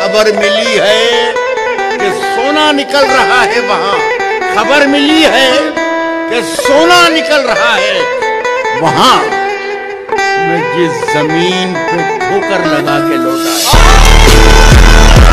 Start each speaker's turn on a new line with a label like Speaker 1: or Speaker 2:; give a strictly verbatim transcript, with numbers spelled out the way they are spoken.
Speaker 1: खबर मिली है कि सोना निकल रहा है वहां, खबर मिली है कि सोना निकल रहा है वहां। मैं जिस जमीन पे ठोकर लगा के लौटा